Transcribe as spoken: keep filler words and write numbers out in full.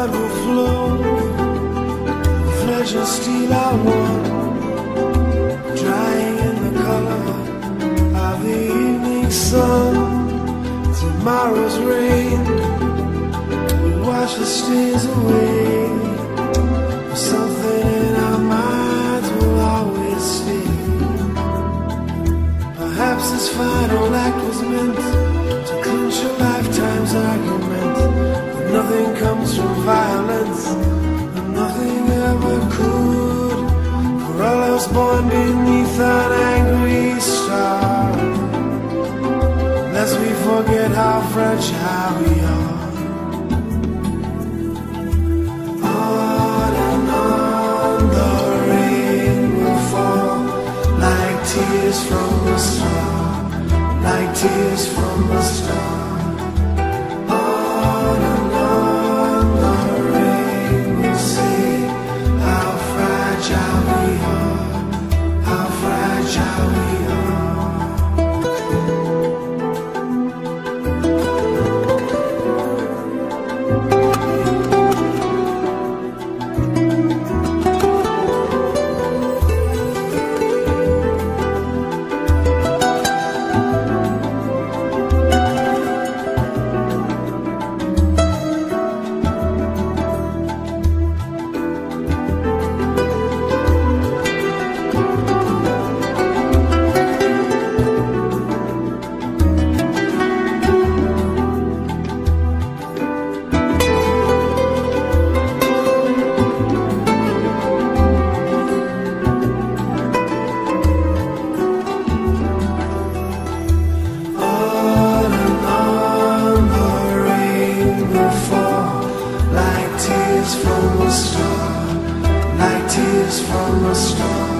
blood will flow, flesh and steel are one, drying in the color of the evening sun. Tomorrow's rain will wash the stains away. Something in our minds will always stay. Perhaps this final act was meant to clinch a lifetime's argument. But nothing comes from violence, and nothing ever could. For all else born beneath an angry star, lest we forget how fragile we are. On and on the rain will fall, like tears from a star, like tears from a star. On and on the rain will say how fragile we are, how fragile we are. From a star, like tears from a star.